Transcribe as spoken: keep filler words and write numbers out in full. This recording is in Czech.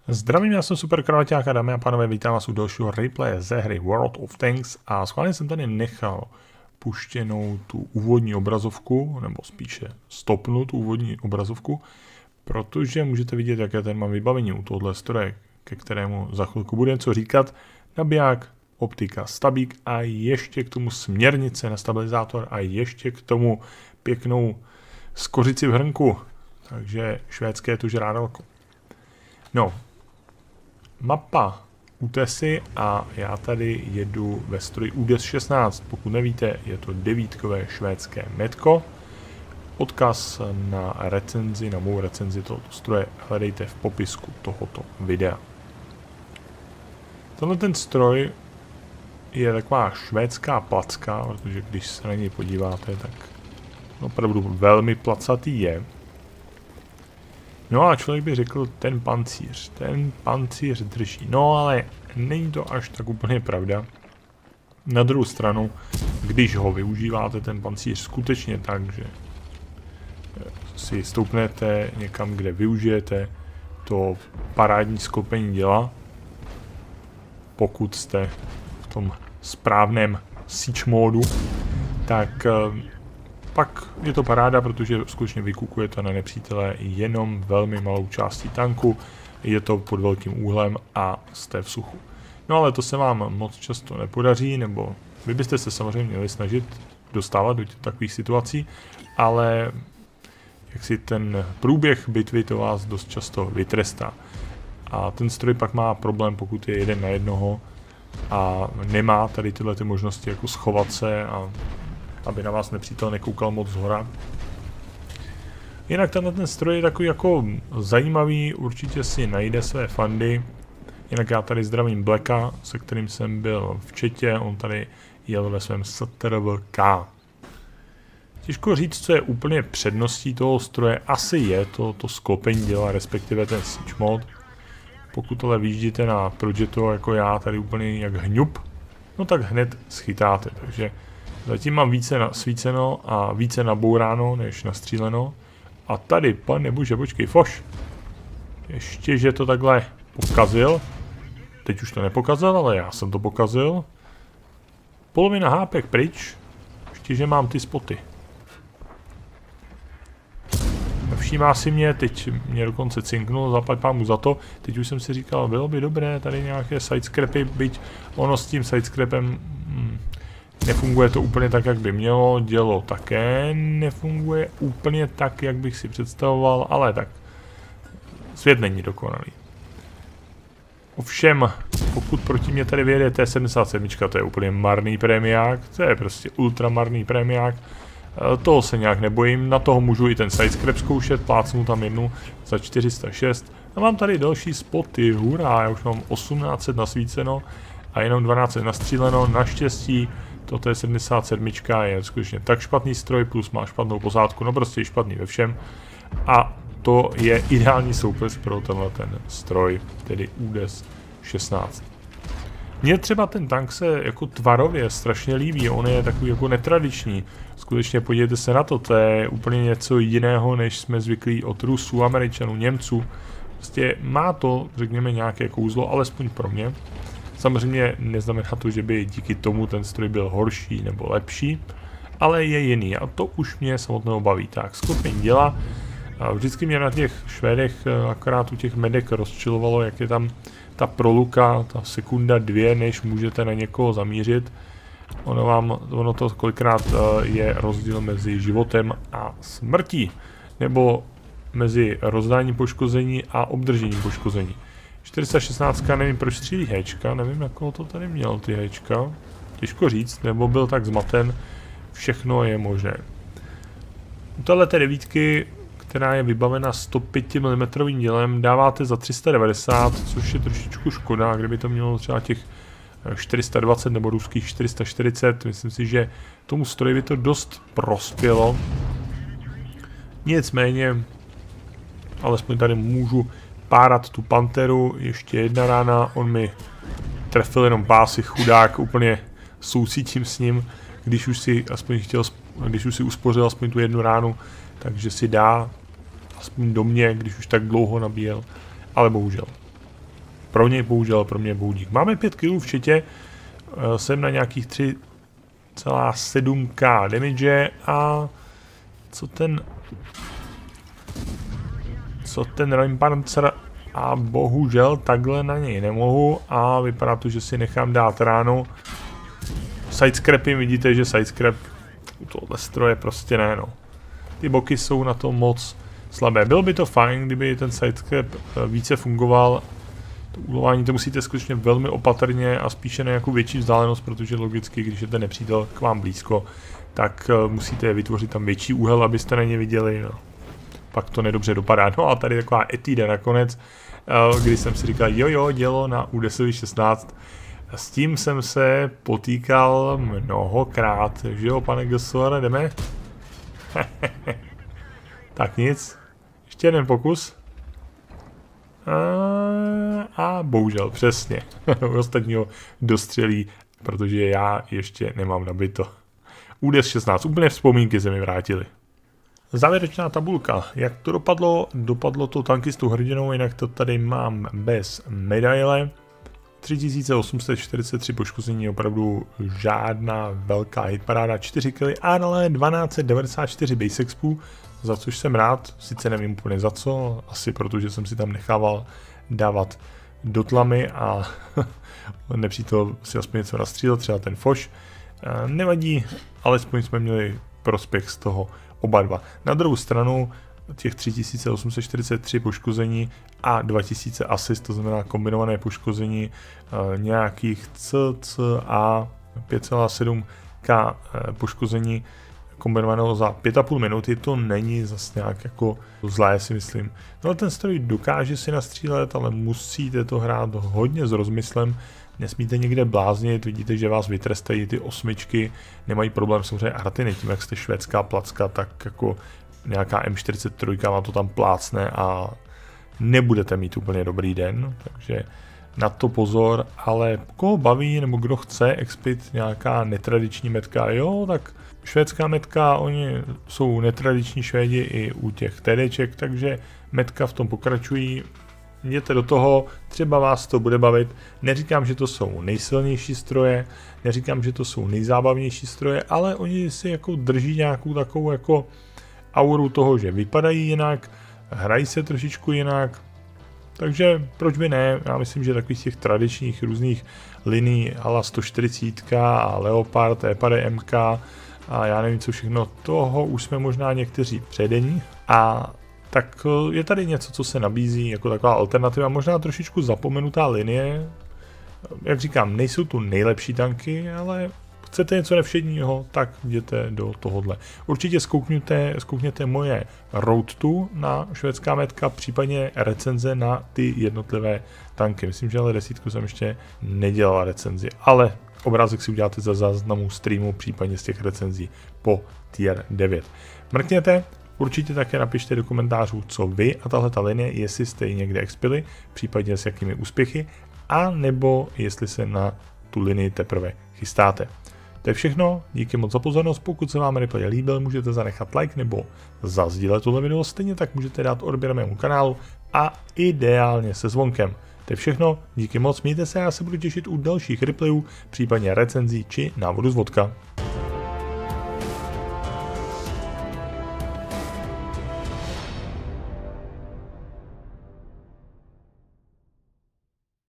Zdravím, já jsem Super Kravaťák a dámy a pánové, vítám vás u dalšího replaye ze hry World of Tanks a schválně jsem tady nechal puštěnou tu úvodní obrazovku, nebo spíše stopnu tu úvodní obrazovku, protože můžete vidět, jaké ten mám vybavení u tohohle stroje, ke kterému za chvilku bude co říkat. Nabiják, optika, stabík a ještě k tomu směrnice na stabilizátor a ještě k tomu pěknou skořici v hrnku, takže švédské tu žrádalko. No, mapa útesy a já tady jedu ve stroji U D E S šestnáct. Pokud nevíte, je to devítkové švédské metko. Odkaz na recenzi, na mou recenzi tohoto stroje hledejte v popisku tohoto videa. Tenhle ten stroj je taková švédská placka, protože když se na něj podíváte, tak opravdu velmi placatý je. No a člověk by řekl, ten pancíř, ten pancíř drží. No ale není to až tak úplně pravda. Na druhou stranu, když ho využíváte, ten pancíř skutečně tak, že si stoupnete někam, kde využijete to parádní sklopení děla, pokud jste v tom správném siege módu, tak pak je to paráda, protože skutečně vykukujete na nepřítele jenom velmi malou částí tanku, je to pod velkým úhlem a jste v suchu. No ale to se vám moc často nepodaří, nebo vy byste se samozřejmě měli snažit dostávat do takových situací, ale jak si ten průběh bitvy to vás dost často vytrestá. A ten stroj pak má problém, pokud je jeden na jednoho a nemá tady tyhle ty možnosti jako schovat se a aby na vás nepřítel nekoukal moc zhora. Jinak tenhle ten stroj je takový jako zajímavý, určitě si najde své fandy. Jinak já tady zdravím Blacka, se kterým jsem byl v chatě, on tady jel ve svém S T R V K. Těžko říct, co je úplně předností toho stroje, asi je to, to sklopení děla, respektive ten siege mod. Pokud ale vyjíždíte na Projeto jako já, tady úplně jak hňup, no tak hned schytáte, takže zatím mám více nasvíceno a více nabouráno, než nastříleno. A tady, pane bože, počkej, foš. Ještě, že to takhle pokazil. Teď už to nepokazil, ale já jsem to pokazil. Polovina hápek pryč. Ještě, že mám ty spoty. Všímá si mě, teď mě dokonce cinknul, zaplať pámu za to. Teď už jsem si říkal, bylo by dobré tady nějaké sidescrapy, byť ono s tím sidescrapem... Hmm, nefunguje to úplně tak, jak by mělo, dělo také nefunguje úplně tak, jak bych si představoval, ale tak svět není dokonalý. Ovšem, pokud proti mě tady vyjede T sedmdesát sedm, to je úplně marný prémiák, to je prostě ultra marný prémiák, toho se nějak nebojím, na toho můžu i ten sidescrap zkoušet, plácnu tam jednu za čtyři sta šest a mám tady další spoty, hurá, já už mám osmnáct set nasvíceno a jenom dvanáct set nastříleno, naštěstí. To T sedmdesát sedm je skutečně tak špatný stroj, plus má špatnou posádku, no prostě je špatný ve všem. A to je ideální soupeř pro tenhle ten stroj, tedy U D E S šestnáct. Mně třeba ten tank se jako tvarově strašně líbí, on je takový jako netradiční. Skutečně podívejte se na to, to je úplně něco jiného, než jsme zvyklí od Rusů, Američanů, Němců. Prostě má to, řekněme, nějaké kouzlo, alespoň pro mě. Samozřejmě neznamená to, že by díky tomu ten stroj byl horší nebo lepší, ale je jiný a to už mě samotného baví. Tak, sklopení děla. Vždycky mě na těch Švédech, akorát u těch medek rozčilovalo, jak je tam ta proluka, ta sekunda dvě, než můžete na někoho zamířit. Ono, vám, ono to kolikrát je rozdíl mezi životem a smrtí, nebo mezi rozdáním poškození a obdržením poškození. čtyři sta šestnáct, nevím proč střílí héčka, nevím na koho to tady měl ty héčka, těžko říct, nebo byl tak zmaten, všechno je možné. U téhleté devítky, která je vybavena sto pět milimetrů dělem, dáváte za tři sta devadesát, což je trošičku škoda, kdyby to mělo třeba těch čtyři sta dvacet nebo ruských čtyři sta čtyřicet, myslím si, že tomu stroji by to dost prospělo. Nicméně, alespoň tady můžu párat tu panteru, ještě jedna rána, on mi trefil jenom pásy, chudák, úplně soucítím s ním, když už si aspoň chtěl, když už si uspořil aspoň tu jednu ránu, takže si dá aspoň do mě, když už tak dlouho nabíjel, ale bohužel. pro něj bohužel, pro mě boudík. Máme pět kilů v chatě, jsem na nějakých tři celá sedm ká damage a co ten co ten Reimpanzer a bohužel takhle na něj nemohu a vypadá to, že si nechám dát ráno. Sidescrapy, vidíte, že sidescrap u tohohle stroje prostě ne, no. Ty boky jsou na to moc slabé. Bylo by to fajn, kdyby ten sidescrap více fungoval. To ulování to musíte skutečně velmi opatrně a spíše na nějakou větší vzdálenost, protože logicky, když je ten nepřítel k vám blízko, tak musíte vytvořit tam větší úhel, abyste na ně viděli. No. Pak to nedobře dopadá. No a tady taková etída nakonec, když jsem si říkal, jo jo, dělo na U deset šestnáct. S tím jsem se potýkal mnohokrát, že jo, pane Gesor, jdeme? Tak nic, ještě jeden pokus. A, a bohužel, přesně, ostatního dostřelí, protože já ještě nemám nabito. U deset šestnáct, úplně vzpomínky se mi vrátily. Závěrečná tabulka. Jak to dopadlo? Dopadlo to tankistu hrdinou, jinak to tady mám bez medaile. tři tisíce osm set čtyřicet tři poškození, opravdu žádná velká hitparáda, čtyři killy, ale dvanáct set devadesát čtyři base expů, za což jsem rád, sice nevím úplně za co, asi protože jsem si tam nechával dávat do tlamy a nepřítel si aspoň něco nastřílel, třeba ten Foš. Nevadí, alespoň jsme měli prospěch z toho oba dva. Na druhou stranu těch tři tisíce osm set čtyřicet tři poškození a dva tisíce asist, to znamená kombinované poškození e, nějakých cca pět celá sedm ká e, poškození kombinovaného za pět a půl minuty, to není zase nějak jako zlé, si myslím. No ten stroj dokáže si nastřílet, ale musíte to hrát hodně s rozmyslem, nesmíte někde bláznit, vidíte, že vás vytrestají ty osmičky, nemají problém samozřejmě artiny, tím jak jste švédská placka, tak jako nějaká M čtyřicet tři vám to tam plácne a nebudete mít úplně dobrý den, takže na to pozor, ale koho baví nebo kdo chce expit nějaká netradiční metka, jo, tak švédská metka, oni jsou netradiční Švédi i u těch TDček, takže metka v tom pokračují, jděte do toho, třeba vás to bude bavit, neříkám, že to jsou nejsilnější stroje, neříkám, že to jsou nejzábavnější stroje, ale oni si jako drží nějakou takovou jako auru toho, že vypadají jinak, hrají se trošičku jinak, takže proč by ne, já myslím, že takových těch tradičních různých liní ala sto čtyřicet a Leopard, Epade M K a já nevím co všechno, toho už jsme možná někteří předení a tak je tady něco, co se nabízí jako taková alternativa, možná trošičku zapomenutá linie, jak říkám, nejsou tu nejlepší tanky, ale chcete něco nevšedního, tak jděte do tohohle. Určitě zkoukněte, zkoukněte moje Road to na švédská metka, případně recenze na ty jednotlivé tanky. Myslím, že ale desítku jsem ještě nedělal recenzi, ale obrázek si uděláte za záznamu streamu, případně z těch recenzí po tier devět. Mrkněte, určitě také napište do komentářů, co vy a tahle ta linie, jestli jste ji někde expili, případně s jakými úspěchy, a nebo jestli se na tu linii teprve chystáte. To je všechno, díky moc za pozornost, pokud se vám replay líbil, můžete zanechat like nebo zazdílet tohle video, stejně tak můžete dát odběr mému kanálu a ideálně se zvonkem. To je všechno, díky moc, mějte se, já se budu těšit u dalších replayů, případně recenzí či návodu z vodka.